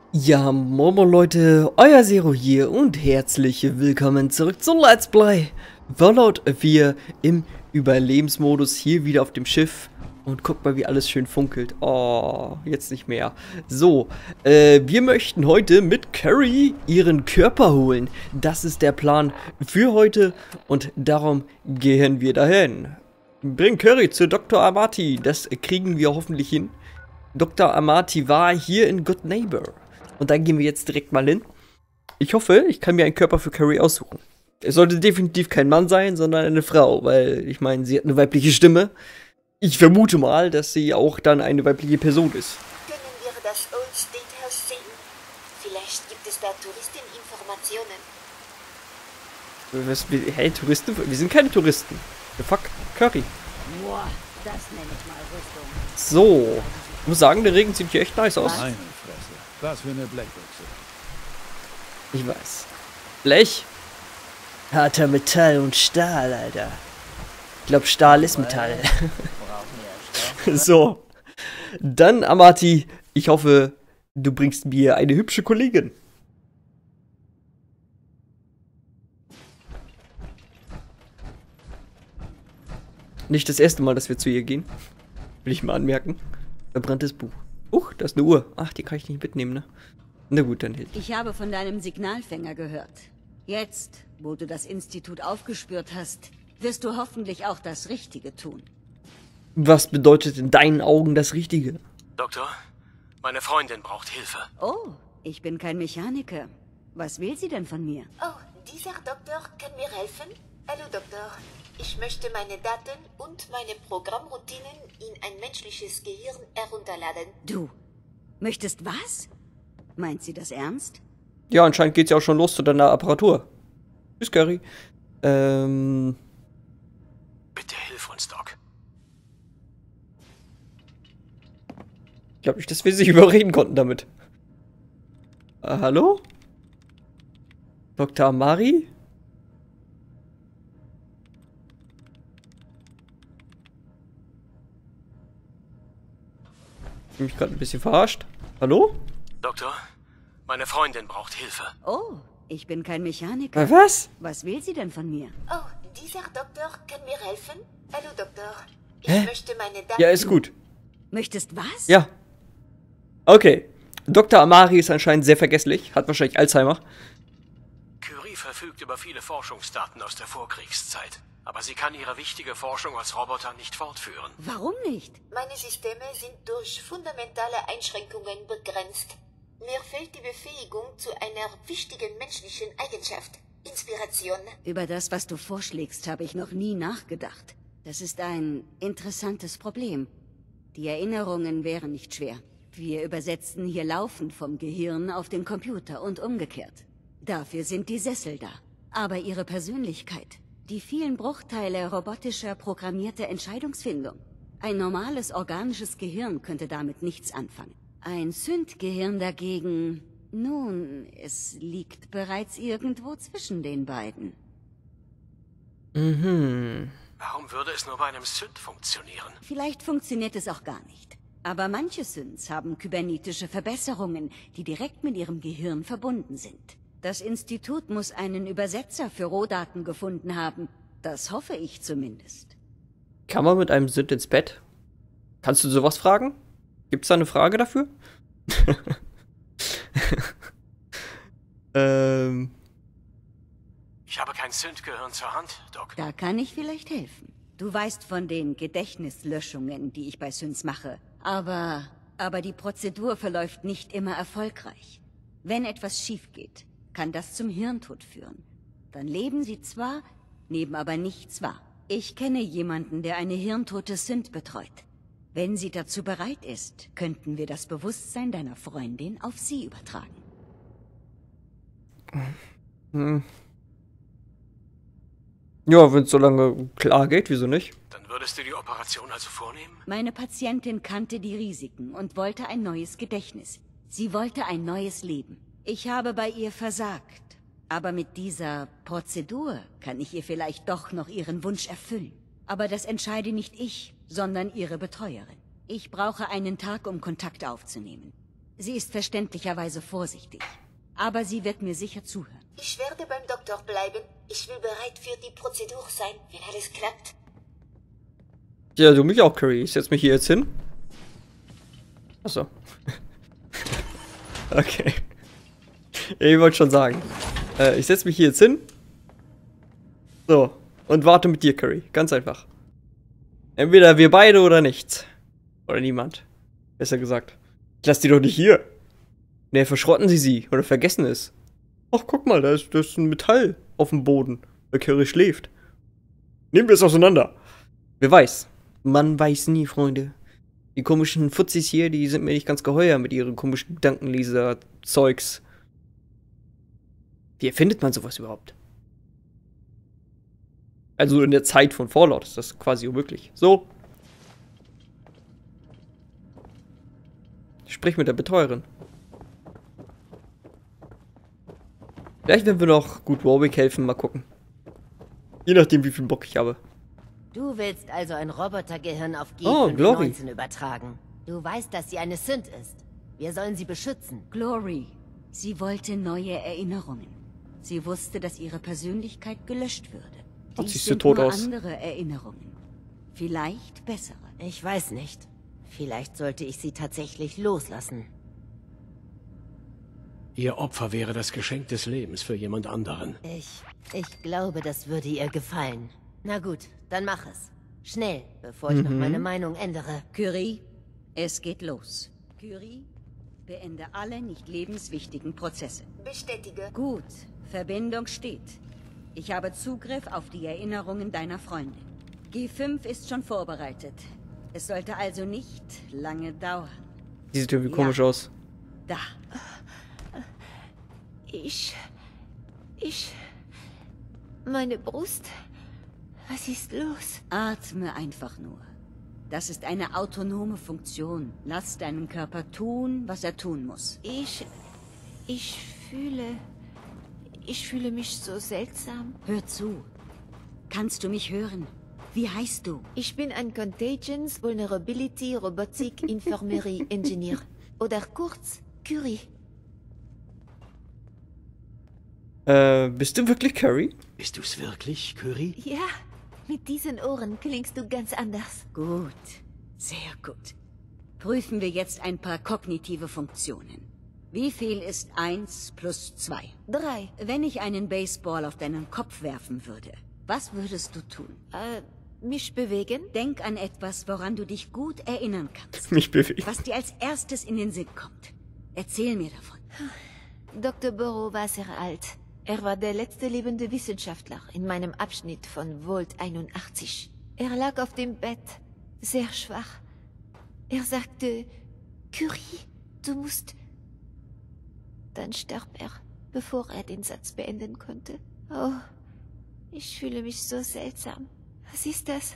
Ja, Momo Leute, euer Zero hier und herzlich willkommen zurück zu Let's Play Fallout 4 im Überlebensmodus hier wieder auf dem Schiff. Und guckt mal, wie alles schön funkelt. Oh, jetzt nicht mehr. So, wir möchten heute mit Carrie ihren Körper holen. Das ist der Plan für heute und darum gehen wir dahin. Bring Carrie zu Dr. Amati, das kriegen wir hoffentlich hin. Dr. Amati war hier in Good Neighbor. Und dann gehen wir jetzt direkt mal hin. Ich hoffe, ich kann mir einen Körper für Carrie aussuchen. Es sollte definitiv kein Mann sein, sondern eine Frau, weil ich meine, sie hat eine weibliche Stimme. Ich vermute mal, dass sie auch dann eine weibliche Person ist. Können wir das Old State House sehen? Vielleicht gibt es da Touristeninformationen. Hey, Touristen? Wir sind keine Touristen. The fuck? Curry. Boah, das nenne ich mal Rüstung. So. Ich muss sagen, der Regen sieht hier echt nice aus. Meine Fresse. Was für eine Blechbüchse. Ich weiß. Blech? Harter Metall und Stahl, Alter. Ich glaube, Stahl ist Metall. So. Dann, Amati, ich hoffe, du bringst mir eine hübsche Kollegin. Nicht das erste Mal, dass wir zu ihr gehen. Will ich mal anmerken. Verbranntes Buch. Das ist eine Uhr. Ach, die kann ich nicht mitnehmen, ne? Na gut, dann hält. Ich habe von deinem Signalfänger gehört. Jetzt, wo du das Institut aufgespürt hast, wirst du hoffentlich auch das Richtige tun. Was bedeutet in deinen Augen das Richtige? Doktor, meine Freundin braucht Hilfe. Oh, ich bin kein Mechaniker. Was will sie denn von mir? Oh, dieser Doktor kann mir helfen? Hallo Doktor, ich möchte meine Daten und meine Programmroutinen in ein menschliches Gehirn herunterladen. Du, möchtest was? Meint sie das ernst? Ja, anscheinend geht's ja auch schon los zu deiner Apparatur. Tschüss, Curry. Bitte hilf uns, Doc. Ich glaube nicht, dass wir sich überreden konnten damit. Hallo? Dr. Amari? Ich bin mich gerade ein bisschen verarscht. Hallo? Doktor, meine Freundin braucht Hilfe. Oh, ich bin kein Mechaniker. Was? Was will sie denn von mir? Oh, dieser Doktor kann mir helfen? Hallo Doktor, ich Hä? möchte meine Daten... Ja, ist gut. Möchtest was? Ja. Okay. Dr. Amari ist anscheinend sehr vergesslich. Hat wahrscheinlich Alzheimer. Curie verfügt über viele Forschungsdaten aus der Vorkriegszeit. Aber sie kann ihre wichtige Forschung als Roboter nicht fortführen. Warum nicht? Meine Systeme sind durch fundamentale Einschränkungen begrenzt. Mir fehlt die Befähigung zu einer wichtigen menschlichen Eigenschaft. Inspiration. Über das, was du vorschlägst, habe ich noch nie nachgedacht. Das ist ein interessantes Problem. Die Erinnerungen wären nicht schwer. Wir übersetzen hier laufend vom Gehirn auf den Computer und umgekehrt. Dafür sind die Sessel da. Aber ihre Persönlichkeit, die vielen Bruchteile robotischer programmierter Entscheidungsfindung. Ein normales organisches Gehirn könnte damit nichts anfangen. Ein Synth-Gehirn dagegen... Nun, es liegt bereits irgendwo zwischen den beiden. Warum würde es nur bei einem Synth funktionieren? Vielleicht funktioniert es auch gar nicht. Aber manche Synths haben kybernetische Verbesserungen, die direkt mit ihrem Gehirn verbunden sind. Das Institut muss einen Übersetzer für Rohdaten gefunden haben. Das hoffe ich zumindest. Kann man mit einem Synth ins Bett? Kannst du sowas fragen? Gibt's da eine Frage dafür? Ich habe kein Synth-Gehirn zur Hand, Doc. Da kann ich vielleicht helfen. Du weißt von den Gedächtnislöschungen, die ich bei Synths mache. Aber die Prozedur verläuft nicht immer erfolgreich. Wenn etwas schief geht, kann das zum Hirntod führen. Dann leben sie zwar, nehmen aber nichts wahr. Ich kenne jemanden, der eine hirntote Synth betreut. Wenn sie dazu bereit ist, könnten wir das Bewusstsein deiner Freundin auf sie übertragen. Ja, wenn es so lange klar geht, wieso nicht? Dann würdest du die Operation also vornehmen? Meine Patientin kannte die Risiken und wollte ein neues Gedächtnis. Sie wollte ein neues Leben. Ich habe bei ihr versagt. Aber mit dieser Prozedur kann ich ihr vielleicht doch noch ihren Wunsch erfüllen. Aber das entscheide nicht ich, sondern ihre Betreuerin. Ich brauche einen Tag, um Kontakt aufzunehmen. Sie ist verständlicherweise vorsichtig. Aber sie wird mir sicher zuhören. Ich werde beim Doktor bleiben. Ich will bereit für die Prozedur sein, wenn alles klappt. Ja, du mich auch, Curry. Ich setz mich hier jetzt hin. Achso. Okay. Ich wollte schon sagen. Ich setz mich hier jetzt hin. So. Und warte mit dir, Curry. Ganz einfach. Entweder wir beide oder nichts. Oder niemand. Besser gesagt. Ich lass die doch nicht hier. Ne, verschrotten sie oder vergessen es. Ach, guck mal, da ist ein Metall auf dem Boden, weil Curry schläft. Nehmen wir es auseinander. Wer weiß. Man weiß nie, Freunde. Die komischen Fuzzis hier, die sind mir nicht ganz geheuer mit ihren komischen Gedankenleser-Zeugs. Wie erfindet man sowas überhaupt? Also in der Zeit von Fallout ist das quasi unmöglich. So. Sprich mit der Betreuerin. Vielleicht werden wir noch gut Warwick helfen, mal gucken. Je nachdem, wie viel Bock ich habe. Du willst also ein Robotergehirn auf Glory. G519 übertragen. Du weißt, dass sie eine Synth ist. Wir sollen sie beschützen. Glory. Sie wollte neue Erinnerungen. Sie wusste, dass ihre Persönlichkeit gelöscht würde. Ach, Dies siehst du sind tot nur aus. andere Erinnerungen. Vielleicht bessere. Ich weiß nicht. Vielleicht sollte ich sie tatsächlich loslassen. Ihr Opfer wäre das Geschenk des Lebens für jemand anderen. Ich glaube, das würde ihr gefallen. Na gut, dann mach es. Schnell, bevor ich noch meine Meinung ändere. Curie, es geht los. Curie, beende alle nicht lebenswichtigen Prozesse. Bestätige. Gut, Verbindung steht. Ich habe Zugriff auf die Erinnerungen deiner Freundin. G5 ist schon vorbereitet. Es sollte also nicht lange dauern. Die sieht irgendwie komisch aus. Da. Meine Brust. Was ist los? Atme einfach nur. Das ist eine autonome Funktion. Lass deinen Körper tun, was er tun muss. Ich fühle mich so seltsam. Hör zu. Kannst du mich hören? Wie heißt du? Ich bin ein Contagions Vulnerability Robotic Infirmary Engineer. Oder kurz, Curie. Bist du wirklich Curry? Bist du's wirklich, Curry? Ja, mit diesen Ohren klingst du ganz anders. Gut. Sehr gut. Prüfen wir jetzt ein paar kognitive Funktionen. Wie viel ist 1 plus 2? 3. Wenn ich einen Baseball auf deinen Kopf werfen würde, was würdest du tun? Mich bewegen? Denk an etwas, woran du dich gut erinnern kannst. Mich bewegt. Was dir als erstes in den Sinn kommt. Erzähl mir davon. Dr. Burrow war sehr alt. Er war der letzte lebende Wissenschaftler in meinem Abschnitt von Volt 81. Er lag auf dem Bett, sehr schwach. Er sagte, Curie, du musst... Dann starb er, bevor er den Satz beenden konnte. Oh, ich fühle mich so seltsam. Was ist das?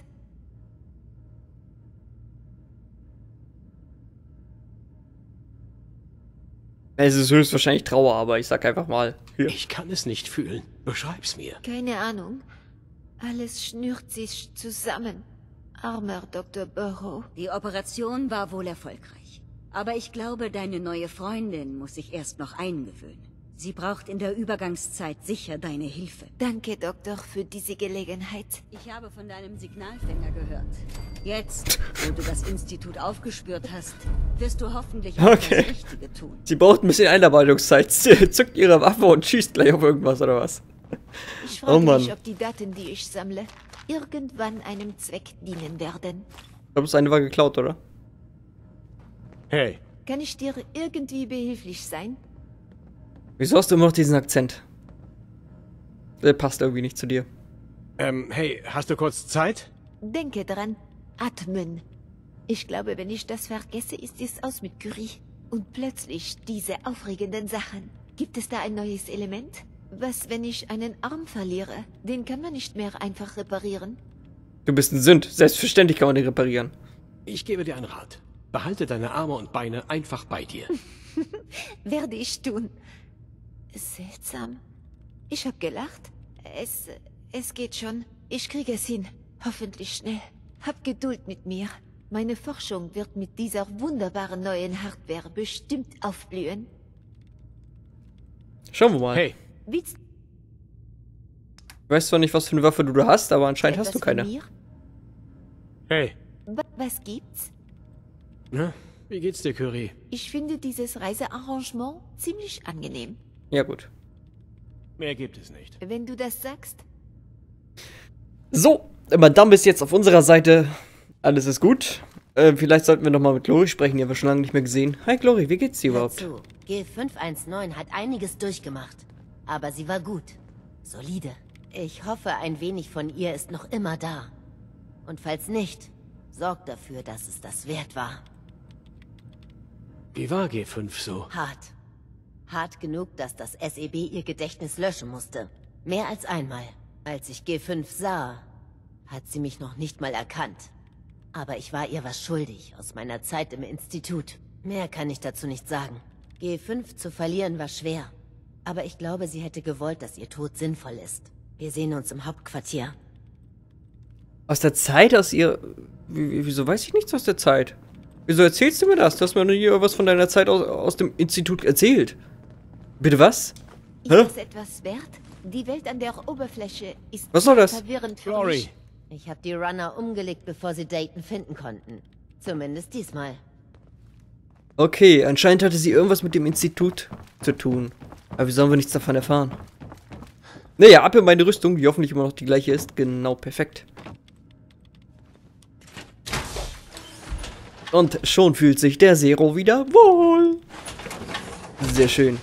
Es ist höchstwahrscheinlich Trauer, aber ich sag einfach mal. Hier. Ich kann es nicht fühlen. Beschreib's mir. Keine Ahnung. Alles schnürt sich zusammen. Armer Dr. Burrow. Die Operation war wohl erfolgreich. Aber ich glaube, deine neue Freundin muss sich erst noch eingewöhnen. Sie braucht in der Übergangszeit sicher deine Hilfe. Danke, Doktor, für diese Gelegenheit. Ich habe von deinem Signalfänger gehört. Jetzt, wo du das Institut aufgespürt hast, wirst du hoffentlich auch das Richtige tun. Sie braucht ein bisschen Einarbeitungszeit. Sie zückt ihre Waffe und schießt gleich auf irgendwas, oder was? Ich frage mich, ob die Daten, die ich sammle, irgendwann einem Zweck dienen werden. Ich glaube, das eine war geklaut, oder? Hey. Kann ich dir irgendwie behilflich sein? Wieso hast du immer noch diesen Akzent? Der passt irgendwie nicht zu dir. Hey, hast du kurz Zeit? Denke dran, atmen. Ich glaube, wenn ich das vergesse, ist es aus mit Curie. Und plötzlich diese aufregenden Sachen. Gibt es da ein neues Element? Was, wenn ich einen Arm verliere? Den kann man nicht mehr einfach reparieren. Du bist ein Sünd. Selbstverständlich kann man den reparieren. Ich gebe dir einen Rat. Behalte deine Arme und Beine einfach bei dir. Werde ich tun. Seltsam. Ich hab gelacht. Es geht schon. Ich kriege es hin. Hoffentlich schnell. Hab Geduld mit mir. Meine Forschung wird mit dieser wunderbaren neuen Hardware bestimmt aufblühen. Schauen wir mal. Hey, Willst Ich weiß zwar nicht, was für eine Waffe du da hast, aber anscheinend hast du etwas von keine. mir? hey. Was gibt's? Na, wie geht's dir, Curie? Ich finde dieses Reisearrangement ziemlich angenehm. Ja, gut. Mehr gibt es nicht. Wenn du das sagst. So, Madame ist jetzt auf unserer Seite. Alles ist gut. Vielleicht sollten wir noch mal mit Glory sprechen, die haben wir schon lange nicht mehr gesehen. Hi Glory, wie geht's dir Hör überhaupt? zu, G519 hat einiges durchgemacht. Aber sie war gut. Solide. Ich hoffe, ein wenig von ihr ist noch immer da. Und falls nicht, sorgt dafür, dass es das wert war. Wie war G5 so? Hart. Hart genug, dass das SEB ihr Gedächtnis löschen musste. Mehr als einmal. Als ich G5 sah, hat sie mich noch nicht mal erkannt. Aber ich war ihr was schuldig aus meiner Zeit im Institut. Mehr kann ich dazu nicht sagen. G5 zu verlieren war schwer. Aber ich glaube, sie hätte gewollt, dass ihr Tod sinnvoll ist. Wir sehen uns im Hauptquartier. Aus der Zeit, aus ihr... Wieso weiß ich nichts aus der Zeit? Wieso erzählst du mir das? Du hast mir noch nie was von deiner Zeit aus dem Institut erzählt. Bitte was? Ist Hä? das etwas wert? Die Welt an der Oberfläche ist Was soll das? verwirrend für Glory. mich. Ich habe die Runner umgelegt, bevor sie Dayton finden konnten. Zumindest diesmal. Okay, anscheinend hatte sie irgendwas mit dem Institut zu tun. Aber wie sollen wir nichts davon erfahren? Naja, ab in meine Rüstung, die hoffentlich immer noch die gleiche ist. Genau, perfekt. Und schon fühlt sich der Zero wieder wohl. Sehr schön.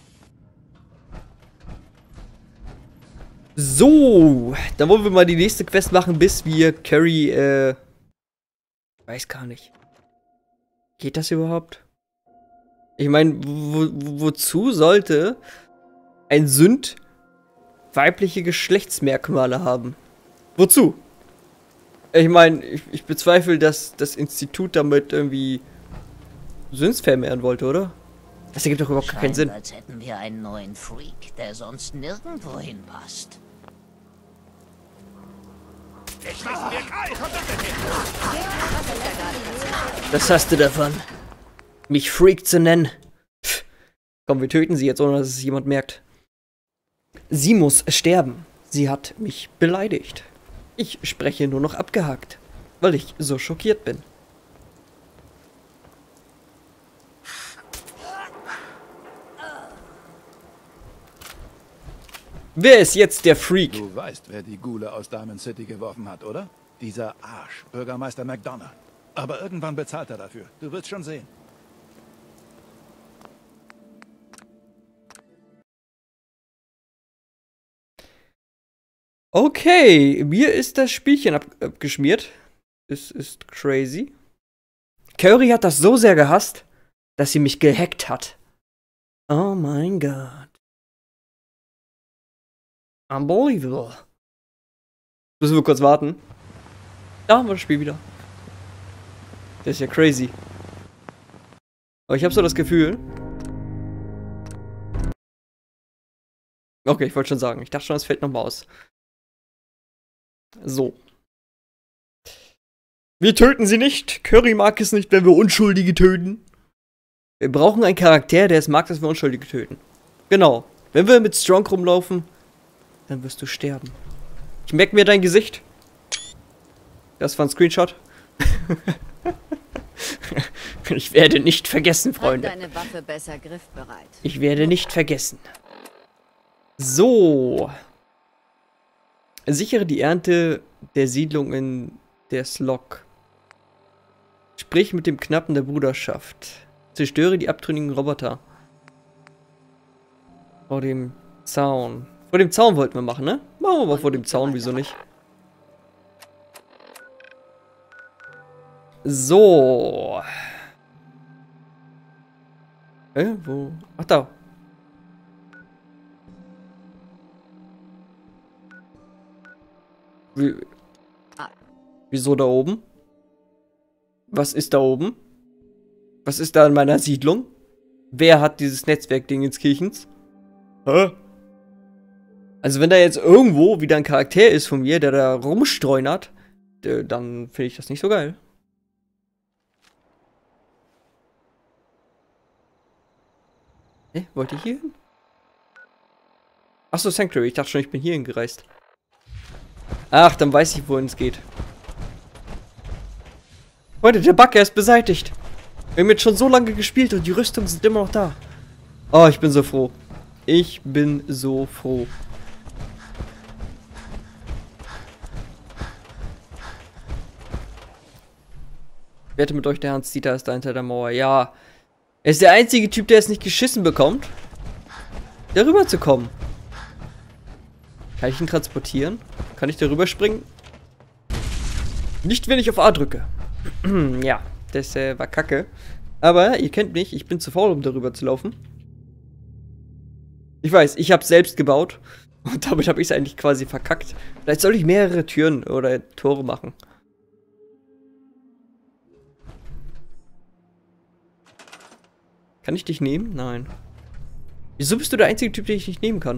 So, dann wollen wir mal die nächste Quest machen, bis wir Carrie, weiß gar nicht. Geht das überhaupt? Ich meine, wozu sollte ein Sünd weibliche Geschlechtsmerkmale haben? Wozu? Ich meine, ich bezweifle, dass das Institut damit irgendwie Sünds vermehren wollte, oder? Das ergibt doch überhaupt keinen Sinn. Als hätten wir einen neuen Freak, der sonst nirgendwo hinpasst. Was hast du davon? Mich Freak zu nennen? Pff. Komm, wir töten sie jetzt, ohne dass es jemand merkt. Sie muss sterben. Sie hat mich beleidigt. Ich spreche nur noch abgehakt, weil ich so schockiert bin. Wer ist jetzt der Freak? Du weißt, wer die Ghule aus Diamond City geworfen hat, oder? Dieser Arsch, Bürgermeister McDonough. Aber irgendwann bezahlt er dafür. Du wirst schon sehen. Okay, mir ist das Spielchen abgeschmiert. Es ist crazy. Curry hat das so sehr gehasst, dass sie mich gehackt hat. Oh mein Gott. Unbelievable. Müssen wir kurz warten. Da haben wir das Spiel wieder. Das ist ja crazy. Aber ich habe so das Gefühl. Okay, ich wollte schon sagen. Ich dachte schon, es fällt nochmal aus. So. Wir töten sie nicht. Curry mag es nicht, wenn wir Unschuldige töten. Wir brauchen einen Charakter, der es mag, dass wir Unschuldige töten. Genau. Wenn wir mit Strong rumlaufen, dann wirst du sterben. Ich merke mir dein Gesicht. Das war ein Screenshot. Ich werde nicht vergessen, Freunde. Halt deine Waffe besser griffbereit. Ich werde nicht vergessen. So. Sichere die Ernte der Siedlung in der Slok. Sprich mit dem Knappen der Bruderschaft. Zerstöre die abtrünnigen Roboter. Vor dem Zaun. Vor dem Zaun wollten wir machen, ne? Machen wir mal vor dem Zaun, wieso nicht? So. Wo? Ach, da. Wieso da oben? Was ist da oben? Was ist da in meiner Siedlung? Wer hat dieses Netzwerkding ins Kirchens? Hä? Also wenn da jetzt irgendwo wieder ein Charakter ist von mir, der da rumstreunert, dann finde ich das nicht so geil. Hä? Wollt ihr hier hin? Achso, Sanctuary. Ich dachte schon, ich bin hierhin gereist. Ach, dann weiß ich, wohin es geht. Leute, der Bug, er ist beseitigt. Wir haben jetzt schon so lange gespielt und die Rüstungen sind immer noch da. Oh, ich bin so froh. Ich bin so froh. Ich wette mit euch, der Hans-Dieter ist da hinter der Mauer. Ja. Er ist der einzige Typ, der es nicht geschissen bekommt, darüber zu kommen. Kann ich ihn transportieren? Kann ich darüber springen? Nicht, wenn ich auf A drücke. Ja, das war kacke. Aber ihr kennt mich, ich bin zu faul, um darüber zu laufen. Ich weiß, ich habe selbst gebaut. Und damit habe ich es eigentlich quasi verkackt. Vielleicht soll ich mehrere Türen oder Tore machen. Kann ich dich nehmen? Nein. Wieso bist du der einzige Typ, den ich nicht nehmen kann?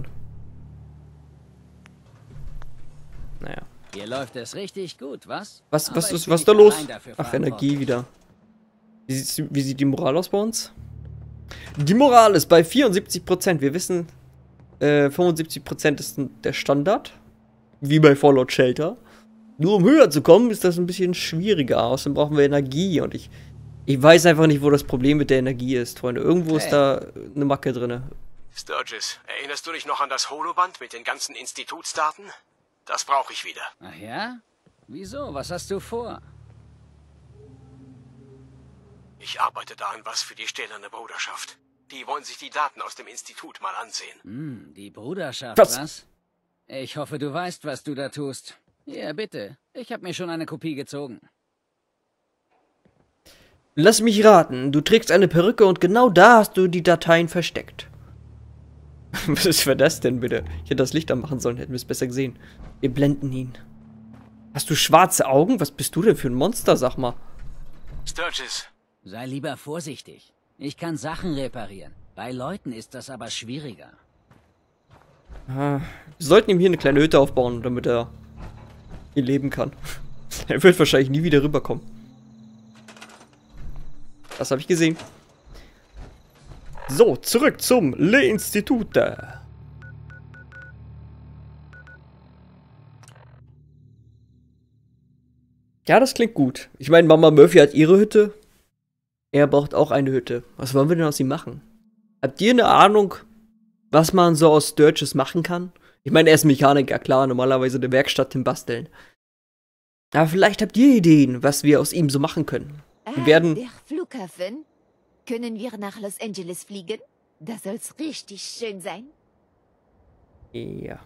Naja. Hier läuft es richtig gut, was? Was ist da los? Ach, Energie wieder. Wie sieht die Moral aus bei uns? Die Moral ist bei 74%. Wir wissen, 75% ist der Standard. Wie bei Fallout Shelter. Nur um höher zu kommen, ist das ein bisschen schwieriger. Außerdem brauchen wir Energie. Und ich weiß einfach nicht, wo das Problem mit der Energie ist, Freunde. Irgendwo ist da eine Macke drin. Sturgis, erinnerst du dich noch an das Holoband mit den ganzen Institutsdaten? Das brauche ich wieder. Ach ja? Wieso? Was hast du vor? Ich arbeite da an was für die Stählerne Bruderschaft. Die wollen sich die Daten aus dem Institut mal ansehen. Die Bruderschaft, Was? was? Ich hoffe, du weißt, was du da tust. Ja, bitte. Ich habe mir schon eine Kopie gezogen. Lass mich raten. Du trägst eine Perücke und genau da hast du die Dateien versteckt. Was war das denn bitte? Ich hätte das Licht anmachen sollen, hätten wir es besser gesehen. Wir blenden ihn. Hast du schwarze Augen? Was bist du denn für ein Monster, sag mal? Sturgis, Sei lieber vorsichtig. Ich kann Sachen reparieren. Bei Leuten ist das aber schwieriger. Wir sollten ihm hier eine kleine Hütte aufbauen, damit er hier leben kann. Er wird wahrscheinlich nie wieder rüberkommen. Das habe ich gesehen. So, zurück zum Le Institute. Ja, das klingt gut. Ich meine, Mama Murphy hat ihre Hütte. Er braucht auch eine Hütte. Was wollen wir denn aus ihm machen? Habt ihr eine Ahnung, was man so aus Sturgis machen kann? Ich meine, er ist Mechaniker, klar, normalerweise eine Werkstatt im Basteln. Aber vielleicht habt ihr Ideen, was wir aus ihm so machen können. Wir werden... Der Flughafen? Können wir nach Los Angeles fliegen? Da soll's richtig schön sein. Ja.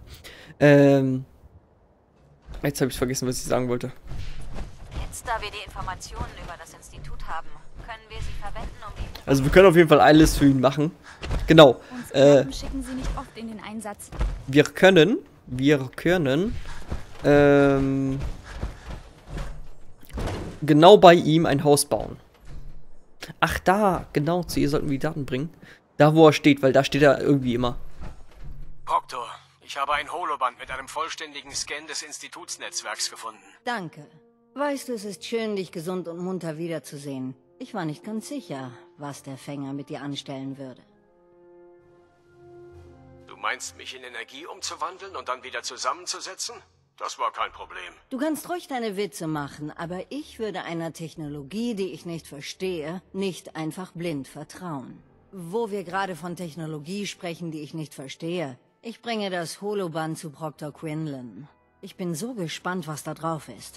Jetzt habe ich vergessen, was ich sagen wollte. Jetzt, da wir die Informationen über das Institut haben, können wir sie verwenden, um die... Also wir können auf jeden Fall alles für ihn machen. Genau. Uns Knappen schicken sie nicht oft in den Einsatz. Wir können genau bei ihm ein Haus bauen. Ach, da, genau, zu ihr sollten wir die Daten bringen. Da, wo er steht, weil da steht er irgendwie immer. Proctor, ich habe ein Holoband mit einem vollständigen Scan des Institutsnetzwerks gefunden. Danke. Weißt du, es ist schön, dich gesund und munter wiederzusehen. Ich war nicht ganz sicher, was der Fänger mit dir anstellen würde. Du meinst, mich in Energie umzuwandeln und dann wieder zusammenzusetzen? Das war kein Problem. Du kannst ruhig deine Witze machen, aber ich würde einer Technologie, die ich nicht verstehe, nicht einfach blind vertrauen. Wo wir gerade von Technologie sprechen, die ich nicht verstehe, ich bringe das Holoband zu Proctor Quinlan. Ich bin so gespannt, was da drauf ist.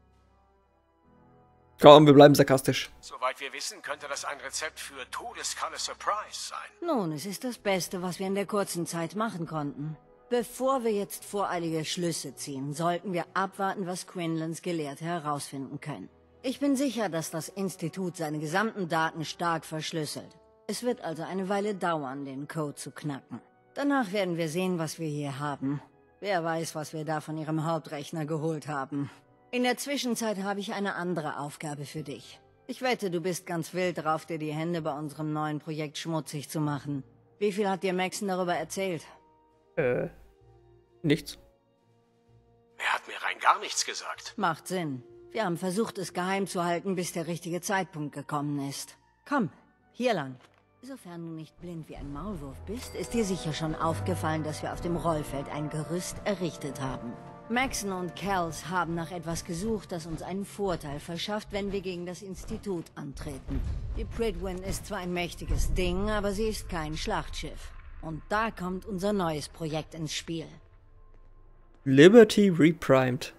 Komm, wir bleiben sarkastisch. Soweit wir wissen, könnte das ein Rezept für Todeskalle Surprise sein. Nun, es ist das Beste, was wir in der kurzen Zeit machen konnten. Bevor wir jetzt voreilige Schlüsse ziehen, sollten wir abwarten, was Quinlans Gelehrte herausfinden können. Ich bin sicher, dass das Institut seine gesamten Daten stark verschlüsselt. Es wird also eine Weile dauern, den Code zu knacken. Danach werden wir sehen, was wir hier haben. Wer weiß, was wir da von ihrem Hauptrechner geholt haben. In der Zwischenzeit habe ich eine andere Aufgabe für dich. Ich wette, du bist ganz wild drauf, dir die Hände bei unserem neuen Projekt schmutzig zu machen. Wie viel hat dir Maxon darüber erzählt? Nichts. Er hat mir rein gar nichts gesagt. Macht Sinn. Wir haben versucht, es geheim zu halten, bis der richtige Zeitpunkt gekommen ist. Komm, hier lang. Sofern du nicht blind wie ein Maulwurf bist, ist dir sicher schon aufgefallen, dass wir auf dem Rollfeld ein Gerüst errichtet haben. Maxon und Kells haben nach etwas gesucht, das uns einen Vorteil verschafft, wenn wir gegen das Institut antreten. Die Prydwen ist zwar ein mächtiges Ding, aber sie ist kein Schlachtschiff. Und da kommt unser neues Projekt ins Spiel. Liberty Reprimed.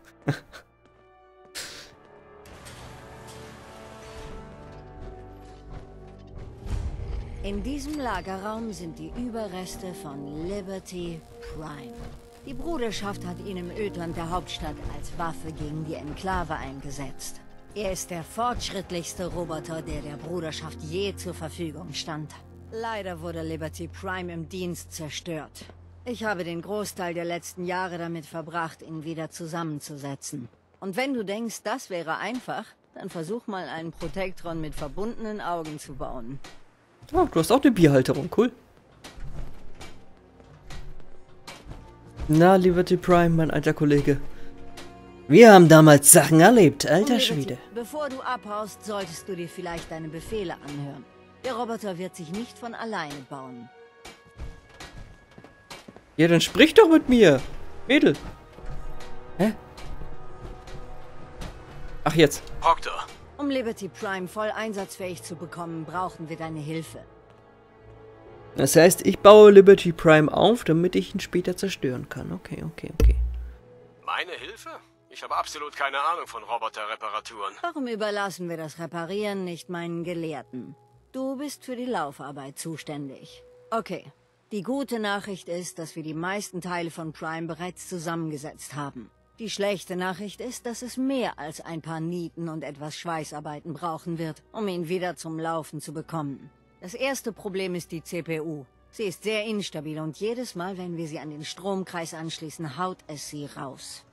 In diesem Lagerraum sind die Überreste von Liberty Prime. Die Bruderschaft hat ihn im Ödland der Hauptstadt als Waffe gegen die Enklave eingesetzt. Er ist der fortschrittlichste Roboter, der der Bruderschaft je zur Verfügung stand. Leider wurde Liberty Prime im Dienst zerstört. Ich habe den Großteil der letzten Jahre damit verbracht, ihn wieder zusammenzusetzen. Und wenn du denkst, das wäre einfach, dann versuch mal einen Protektron mit verbundenen Augen zu bauen. Oh, du hast auch eine Bierhalterung, cool. Na, Liberty Prime, mein alter Kollege. Wir haben damals Sachen erlebt, alter Schwede. Bevor du abhaust, solltest du dir vielleicht deine Befehle anhören. Der Roboter wird sich nicht von alleine bauen. Ja, dann sprich doch mit mir, Mädel. Hä? Ach, jetzt. Proctor. Um Liberty Prime voll einsatzfähig zu bekommen, brauchen wir deine Hilfe. Das heißt, ich baue Liberty Prime auf, damit ich ihn später zerstören kann. Okay. Meine Hilfe? Ich habe absolut keine Ahnung von Roboterreparaturen. Warum überlassen wir das Reparieren nicht meinen Gelehrten? Du bist für die Laufarbeit zuständig. Okay. Die gute Nachricht ist, dass wir die meisten Teile von Prime bereits zusammengesetzt haben. Die schlechte Nachricht ist, dass es mehr als ein paar Nieten und etwas Schweißarbeiten brauchen wird, um ihn wieder zum Laufen zu bekommen. Das erste Problem ist die CPU. Sie ist sehr instabil und jedes Mal, wenn wir sie an den Stromkreis anschließen, haut es sie raus.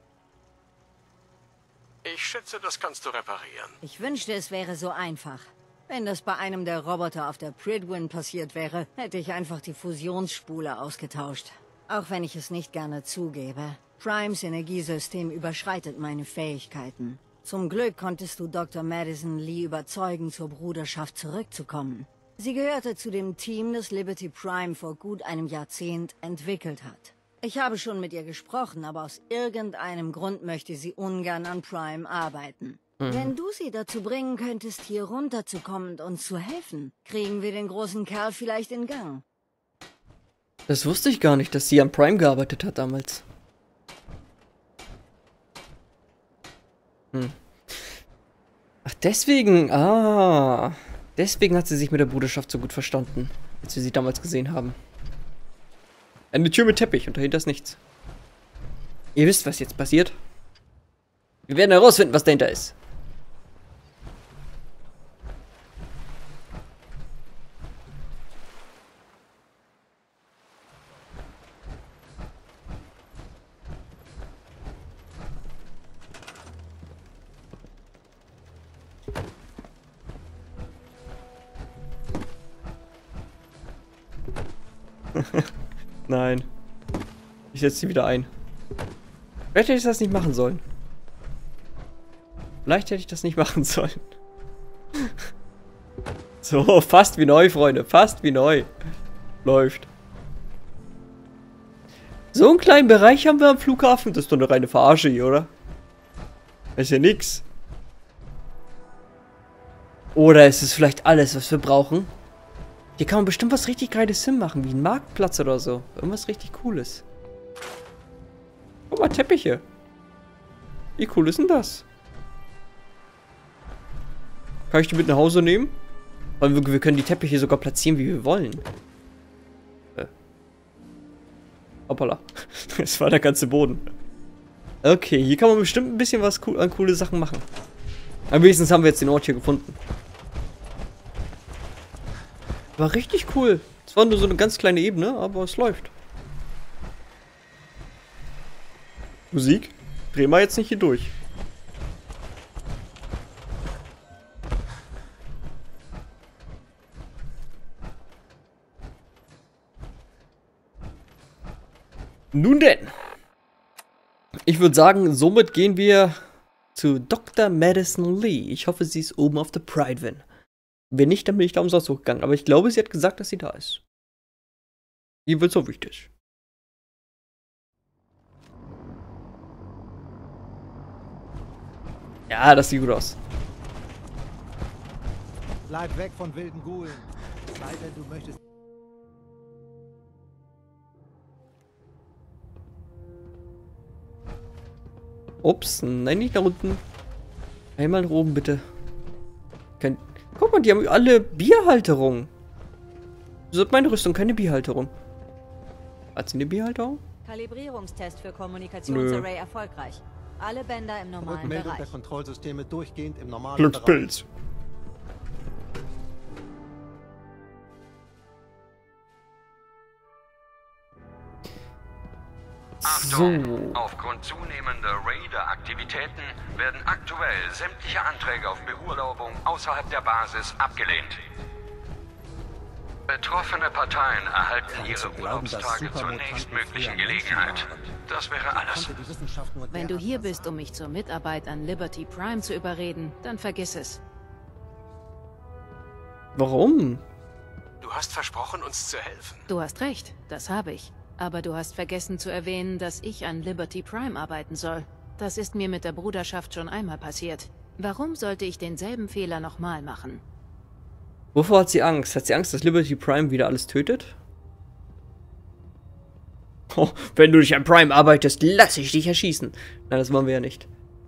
Ich schätze, das kannst du reparieren. Ich wünschte, es wäre so einfach. Wenn das bei einem der Roboter auf der Prydwen passiert wäre, hätte ich einfach die Fusionsspule ausgetauscht. Auch wenn ich es nicht gerne zugebe. Primes Energiesystem überschreitet meine Fähigkeiten. Zum Glück konntest du Dr. Madison Lee überzeugen, zur Bruderschaft zurückzukommen. Sie gehörte zu dem Team, das Liberty Prime vor gut einem Jahrzehnt entwickelt hat. Ich habe schon mit ihr gesprochen, aber aus irgendeinem Grund möchte sie ungern an Prime arbeiten. Wenn du sie dazu bringen könntest, hier runterzukommen und uns zu helfen, kriegen wir den großen Kerl vielleicht in Gang. Das wusste ich gar nicht, dass sie an Prime gearbeitet hat damals. Ach, deswegen. Deswegen hat sie sich mit der Bruderschaft so gut verstanden, als wir sie damals gesehen haben. Eine Tür mit Teppich und dahinter ist nichts. Ihr wisst, was jetzt passiert. Wir werden herausfinden, was dahinter ist. Nein. Ich setze sie wieder ein. Vielleicht hätte ich das nicht machen sollen. Vielleicht hätte ich das nicht machen sollen. So, fast wie neu, Freunde. Fast wie neu. Läuft. So einen kleinen Bereich haben wir am Flughafen. Das ist doch eine reine Verarsche hier, oder? Das ist ja nix. Oder ist es vielleicht alles, was wir brauchen? Hier kann man bestimmt was richtig Geiles hinmachen, wie ein Marktplatz oder so. Irgendwas richtig Cooles. Guck mal, Teppiche. Wie cool ist denn das? Kann ich die mit nach Hause nehmen? Weil wir können die Teppiche sogar platzieren, wie wir wollen. Hoppala. Das war der ganze Boden. Okay, hier kann man bestimmt ein bisschen was an coole Sachen machen. Am wenigsten haben wir jetzt den Ort hier gefunden. War richtig cool. Es war nur so eine ganz kleine Ebene, aber es läuft. Musik? Dreh mal jetzt nicht hier durch. Nun denn. Ich würde sagen, somit gehen wir zu Dr. Madison Lee. Ich hoffe, sie ist oben auf der Prydwen. Wenn nicht, dann bin ich da umsonst hochgegangen. Aber ich glaube, sie hat gesagt, dass sie da ist. Die wird so wichtig. Ja, das sieht gut aus. Bleib weg von wilden Ghoulen. Sei denn, du möchtest... Ups, nein, nicht nach unten. Einmal nach oben, bitte. Guck mal, die haben alle Bierhalterungen. So hat meine Rüstung keine Bierhalterung. Hat sie eine Bierhalterung? Kalibrierungstest für Kommunikationsarray erfolgreich. Alle Bänder im normalen Rückmeldung Bereich. der Kontrollsysteme durchgehend im normalen Glückspilz. Achtung! Aufgrund zunehmender Raider-Aktivitäten werden aktuell sämtliche Anträge auf Beurlaubung außerhalb der Basis abgelehnt. Betroffene Parteien erhalten ihre Urlaubstage zur nächstmöglichen Gelegenheit. Das wäre alles. Wenn du hier bist, um mich zur Mitarbeit an Liberty Prime zu überreden, dann vergiss es. Warum? Du hast versprochen, uns zu helfen. Du hast recht, das habe ich. Aber du hast vergessen zu erwähnen, dass ich an Liberty Prime arbeiten soll. Das ist mir mit der Bruderschaft schon einmal passiert. Warum sollte ich denselben Fehler nochmal machen? Wovor hat sie Angst? Hat sie Angst, dass Liberty Prime wieder alles tötet? Oh, wenn du nicht an Prime arbeitest, lass ich dich erschießen. Nein, das wollen wir ja nicht.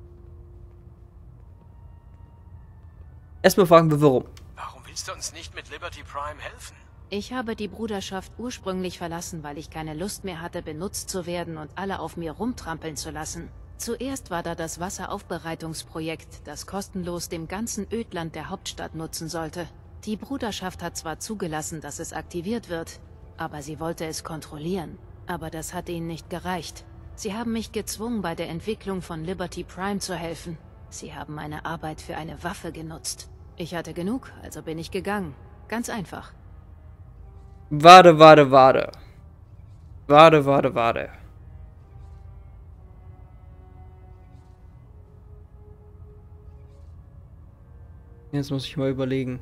Erstmal fragen wir, warum. Warum willst du uns nicht mit Liberty Prime helfen? Ich habe die Bruderschaft ursprünglich verlassen, weil ich keine Lust mehr hatte, benutzt zu werden und alle auf mir rumtrampeln zu lassen. Zuerst war da das Wasseraufbereitungsprojekt, das kostenlos dem ganzen Ödland der Hauptstadt nutzen sollte. Die Bruderschaft hat zwar zugelassen, dass es aktiviert wird, aber sie wollte es kontrollieren. Aber das hat ihnen nicht gereicht. Sie haben mich gezwungen, bei der Entwicklung von Liberty Prime zu helfen. Sie haben meine Arbeit für eine Waffe genutzt. Ich hatte genug, also bin ich gegangen. Ganz einfach. Warte. Jetzt muss ich mal überlegen.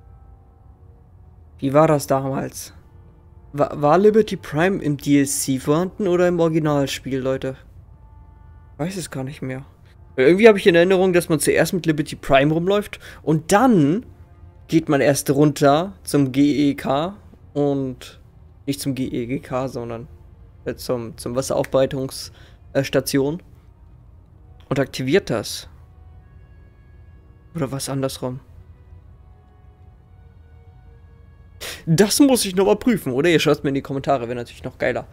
Wie war das damals? War Liberty Prime im DLC vorhanden oder im Originalspiel, Leute? Weiß es gar nicht mehr. Weil irgendwie habe ich in Erinnerung, dass man zuerst mit Liberty Prime rumläuft und dann geht man erst runter zum GEK und nicht zum GEGK, sondern zum Wasseraufbereitungsstation und aktiviert das. Oder was andersrum? Das muss ich nochmal prüfen, oder? Ihr schreibt mir in die Kommentare, wäre natürlich noch geiler.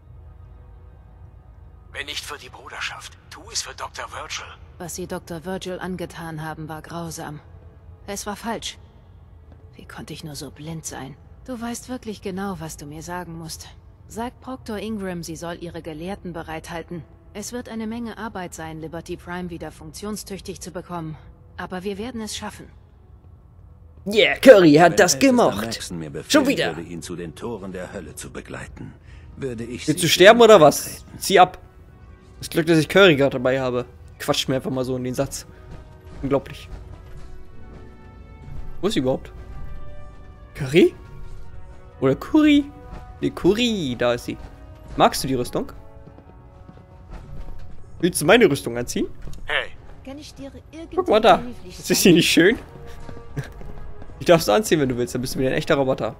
Wenn nicht für die Bruderschaft, tu es für Dr. Virgil. Was sie Dr. Virgil angetan haben, war grausam. Es war falsch. Wie konnte ich nur so blind sein? Du weißt wirklich genau, was du mir sagen musst. Sag Proctor Ingram, sie soll ihre Gelehrten bereithalten. Es wird eine Menge Arbeit sein, Liberty Prime wieder funktionstüchtig zu bekommen. Aber wir werden es schaffen. Yeah, Curry hat das gemocht. Schon wieder. Ihn zu den Toren der Hölle zu begleiten. Würde ich Willst du sterben oder was? Zieh ab. Das Glück, dass ich Curry gerade dabei habe. Quatscht mir einfach mal so in den Satz. Unglaublich. Wo ist sie überhaupt? Curry? Oder Curry? Ne, Curry, da ist sie. Magst du die Rüstung? Willst du meine Rüstung anziehen? Hey. Guck mal da. Ist sie nicht schön? Ich darf es anziehen, wenn du willst. Dann bist du wieder ein echter Roboter.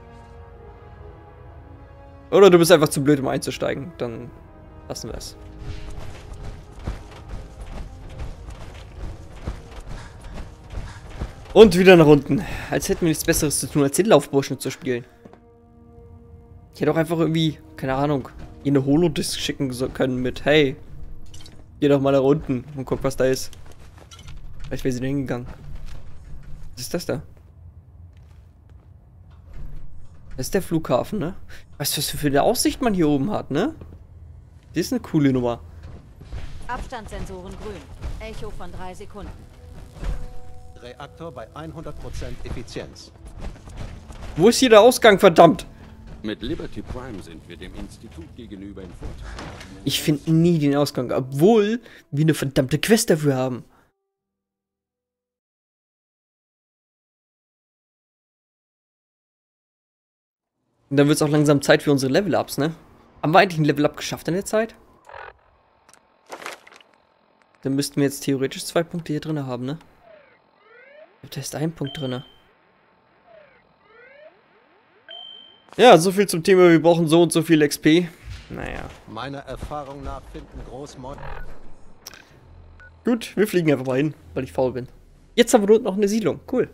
Oder du bist einfach zu blöd, um einzusteigen. Dann lassen wir es. Und wieder nach unten. Als hätten wir nichts Besseres zu tun, als den Laufburschen zu spielen. Ich hätte auch einfach irgendwie, keine Ahnung, ihr eine Holodisc schicken können mit, hey, geh doch mal nach unten und guck, was da ist. Vielleicht wäre sie da hingegangen. Was ist das da? Das ist der Flughafen, ne? Weißt du, was für eine Aussicht man hier oben hat, ne? Das ist eine coole Nummer. Abstandssensoren grün. Echo von 3 Sekunden. Reaktor bei 100% Effizienz. Wo ist hier der Ausgang, verdammt? Mit Liberty Prime sind wir dem Institut gegenüber im Vorteil. Ich finde nie den Ausgang, obwohl wir eine verdammte Quest dafür haben. Und dann wird es auch langsam Zeit für unsere Level-Ups, ne? Haben wir eigentlich ein Level-Up geschafft in der Zeit? Dann müssten wir jetzt theoretisch 2 Punkte hier drin haben, ne? Da ist 1 Punkt drin. Ja, so viel zum Thema, wir brauchen so und so viel XP. Naja. Meiner Erfahrung nach finden Großmod... Gut, wir fliegen einfach mal hin, weil ich faul bin. Jetzt haben wir dort noch eine Siedlung. Cool.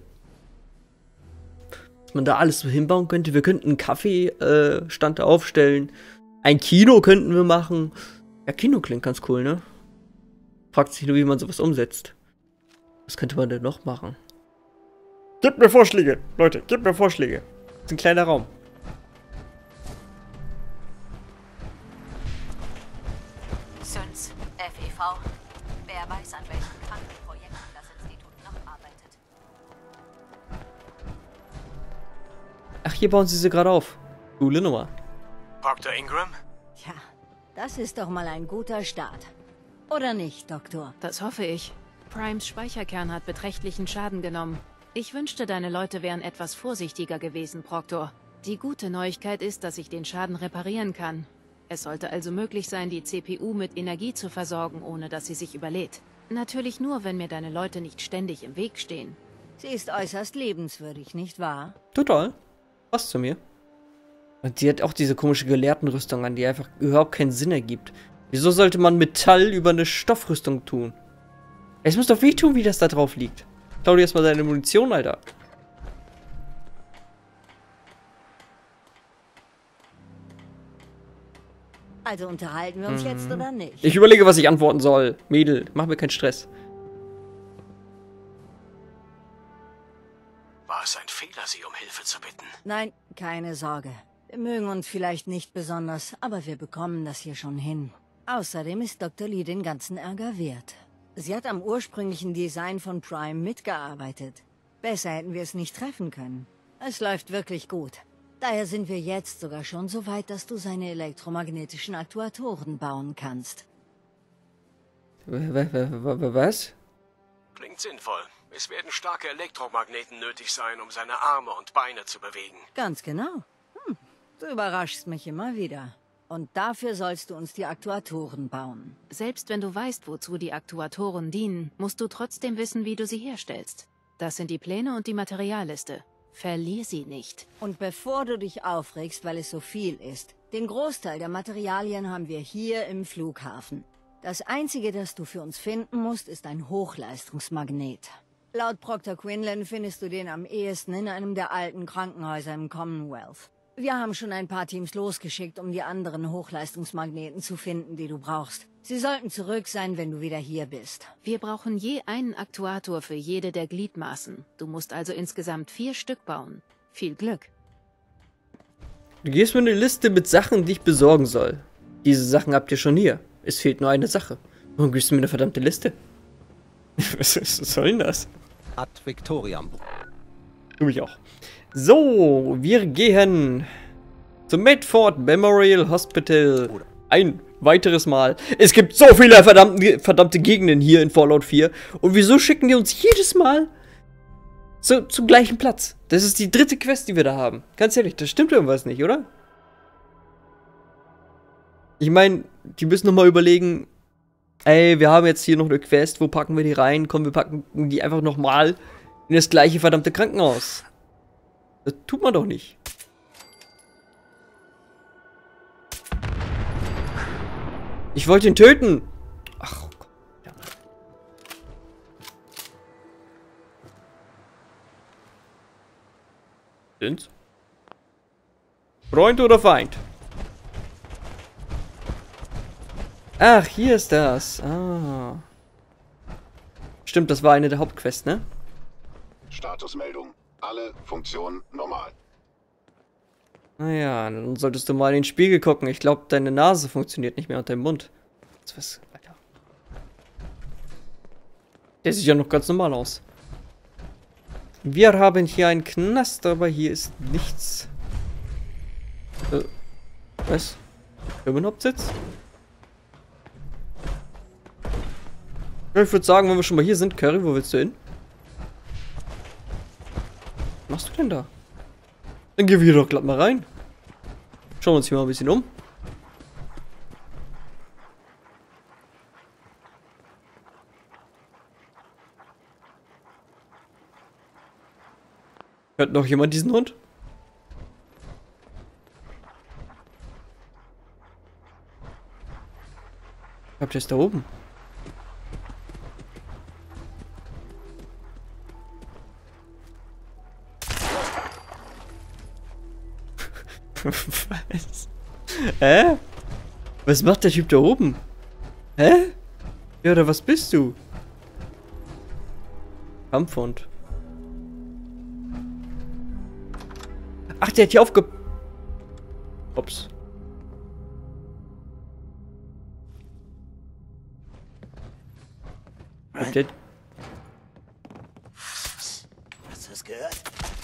Was man da alles so hinbauen könnte. Wir könnten einen Kaffeestand aufstellen. Ein Kino könnten wir machen. Ja, Kino klingt ganz cool, ne? Fragt sich nur, wie man sowas umsetzt. Was könnte man denn noch machen? Gebt mir Vorschläge, Leute. Gebt mir Vorschläge. Das ist ein kleiner Raum. SÜNS, FEV. Wer weiß, an welchen kranken Projekten das Institut noch arbeitet. Ach, hier bauen sie gerade auf. Coole Nummer. Dr. Ingram? Tja, das ist doch mal ein guter Start. Oder nicht, Doktor? Das hoffe ich. Primes Speicherkern hat beträchtlichen Schaden genommen. Ich wünschte, deine Leute wären etwas vorsichtiger gewesen, Proctor. Die gute Neuigkeit ist, dass ich den Schaden reparieren kann. Es sollte also möglich sein, die CPU mit Energie zu versorgen, ohne dass sie sich überlädt. Natürlich nur, wenn mir deine Leute nicht ständig im Weg stehen. Sie ist äußerst lebenswürdig, nicht wahr? Total. Passt zu mir. Und sie hat auch diese komische Gelehrtenrüstung an, die einfach überhaupt keinen Sinn ergibt. Wieso sollte man Metall über eine Stoffrüstung tun? Es muss doch wehtun, wie das da drauf liegt. Klau dir erstmal deine Munition, Alter. Also unterhalten wir uns jetzt oder nicht? Ich überlege, was ich antworten soll. Mädel, mach mir keinen Stress. War es ein Fehler, Sie um Hilfe zu bitten? Nein, keine Sorge. Wir mögen uns vielleicht nicht besonders, aber wir bekommen das hier schon hin. Außerdem ist Dr. Lee den ganzen Ärger wert. Sie hat am ursprünglichen Design von Prime mitgearbeitet. Besser hätten wir es nicht treffen können. Es läuft wirklich gut. Daher sind wir jetzt sogar schon so weit, dass du seine elektromagnetischen Aktuatoren bauen kannst. Was? Klingt sinnvoll. Es werden starke Elektromagneten nötig sein, um seine Arme und Beine zu bewegen. Ganz genau. Du überraschst mich immer wieder. Und dafür sollst du uns die Aktuatoren bauen. Selbst wenn du weißt, wozu die Aktuatoren dienen, musst du trotzdem wissen, wie du sie herstellst. Das sind die Pläne und die Materialliste. Verlier sie nicht. Und bevor du dich aufregst, weil es so viel ist, den Großteil der Materialien haben wir hier im Flughafen. Das Einzige, das du für uns finden musst, ist ein Hochleistungsmagnet. Laut Proctor Quinlan findest du den am ehesten in einem der alten Krankenhäuser im Commonwealth. Wir haben schon ein paar Teams losgeschickt, um die anderen Hochleistungsmagneten zu finden, die du brauchst. Sie sollten zurück sein, wenn du wieder hier bist. Wir brauchen je einen Aktuator für jede der Gliedmaßen. Du musst also insgesamt 4 Stück bauen. Viel Glück. Du gibst mir eine Liste mit Sachen, die ich besorgen soll. Diese Sachen habt ihr schon hier. Es fehlt nur eine Sache. Warum gibst du mir eine verdammte Liste? Was soll denn das? Ad Victoriam. Du mich auch. So, wir gehen zum Medford Memorial Hospital. Ein weiteres Mal. Es gibt so viele verdammte Gegenden hier in Fallout 4. Und wieso schicken die uns jedes Mal zum gleichen Platz? Das ist die 3. Quest, die wir da haben. Ganz ehrlich, das stimmt irgendwas nicht, oder? Ich meine, die müssen nochmal überlegen, ey, wir haben jetzt hier noch eine Quest, wo packen wir die rein? Komm, wir packen die einfach nochmal in das gleiche verdammte Krankenhaus. Das tut man doch nicht. Ich wollte ihn töten. Ach Gott. Ja. Sind's? Freund oder Feind? Ach, hier ist das. Ah. Stimmt, das war eine der Hauptquests, ne? Statusmeldung. Alle Funktionen normal. Naja, dann solltest du mal in den Spiegel gucken. Ich glaube, deine Nase funktioniert nicht mehr und dein Mund. Was, Alter. Der sieht ja noch ganz normal aus. Wir haben hier einen Knast, aber hier ist nichts. Was? Firmenhauptsitz? Ich würde sagen, wenn wir schon mal hier sind, Curry, wo willst du hin? Was machst du denn da? Dann geh wir doch glatt mal rein. Schauen wir uns hier mal ein bisschen um. Hört noch jemand diesen Hund? Ich glaube, der ist da oben. Was? Hä? Was macht der Typ da oben? Hä? Ja, oder was bist du? Kampfhund. Ach, der hat hier aufge... Ups. Hast du das gehört?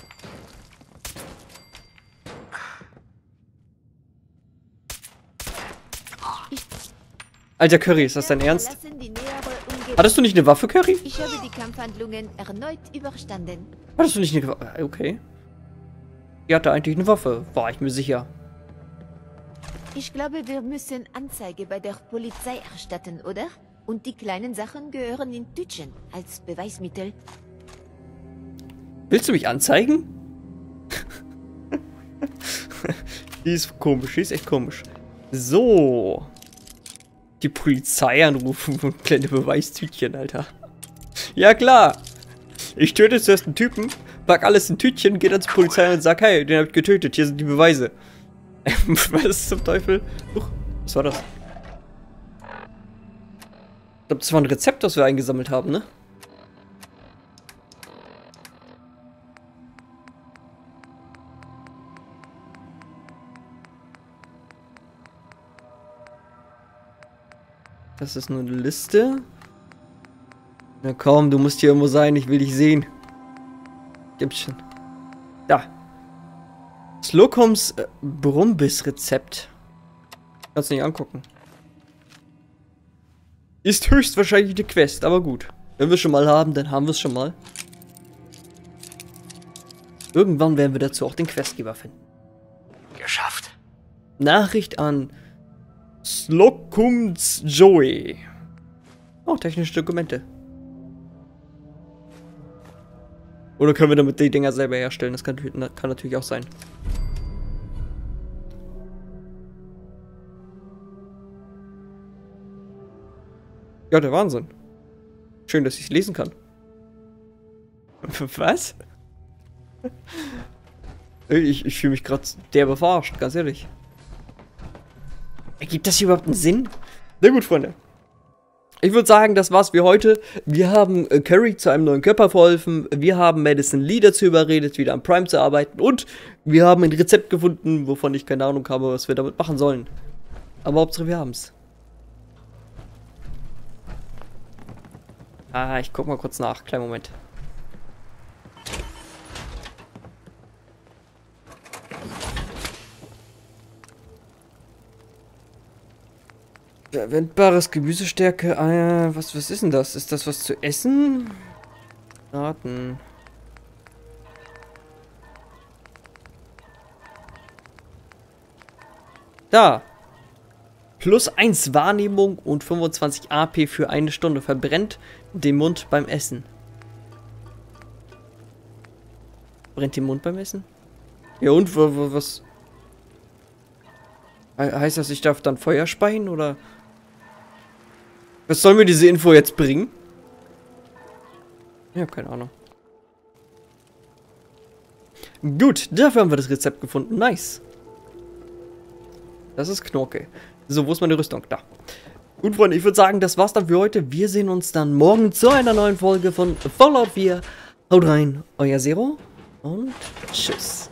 Alter Curry, ist das dein Ernst? Hattest du nicht eine Waffe, Curry? Ich habe die Kampfhandlungen erneut überstanden. Hattest du nicht eine Waffe? Okay. Die hatte eigentlich eine Waffe, war ich mir sicher. Ich glaube, wir müssen Anzeige bei der Polizei erstatten, oder? Und die kleinen Sachen gehören in Tütchen als Beweismittel. Willst du mich anzeigen? Die ist komisch, die ist echt komisch. So. Die Polizei anrufen und kleine Beweistütchen, Alter. Ja klar. Ich töte zuerst einen Typen, pack alles in Tütchen, geh dann zur Polizei und sag, hey, den hab ich getötet, hier sind die Beweise. Was zum Teufel? Was war das? Ich glaube, das war ein Rezept, das wir eingesammelt haben, ne? Das ist nur eine Liste. Na komm, du musst hier irgendwo sein, ich will dich sehen. Gibt's schon. Da. Slocums Brumbis-Rezept. Kannst du nicht angucken. Ist höchstwahrscheinlich eine Quest, aber gut. Wenn wir es schon mal haben, dann haben wir es schon mal. Irgendwann werden wir dazu auch den Questgeber finden. Geschafft. Nachricht an Slocums Joey. Oh, technische Dokumente. Oder können wir damit die Dinger selber herstellen? Das kann natürlich auch sein. Ja, der Wahnsinn. Schön, dass ich es lesen kann. Was? Ich fühle mich gerade derbe verarscht, ganz ehrlich. Ergibt das hier überhaupt einen Sinn? Na gut, Freunde. Ich würde sagen, das war's für heute. Wir haben Curry zu einem neuen Körper verholfen. Wir haben Madison Lee dazu überredet, wieder am Prime zu arbeiten. Und wir haben ein Rezept gefunden, wovon ich keine Ahnung habe, was wir damit machen sollen. Aber Hauptsache wir haben's. Ah, ich guck mal kurz nach. Kleinen Moment. Verwendbares Gemüsestärke. Was ist denn das? Ist das was zu essen? Daten. Da. +1 Wahrnehmung und 25 AP für 1 Stunde. Verbrennt den Mund beim Essen. Brennt den Mund beim Essen? Ja und, was? Heißt das, ich darf dann Feuer speien, oder? Was soll mir diese Info jetzt bringen? Ich habe keine Ahnung. Gut, dafür haben wir das Rezept gefunden. Nice. Das ist Knorke. So, wo ist meine Rüstung? Da. Gut, Freunde, ich würde sagen, das war's dann für heute. Wir sehen uns dann morgen zu einer neuen Folge von Fallout 4. Haut rein, euer Zero und tschüss.